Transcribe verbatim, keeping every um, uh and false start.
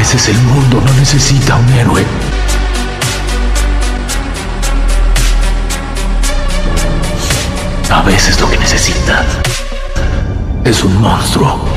veces el mundo no necesita un héroe. A veces lo que necesita es un monstruo.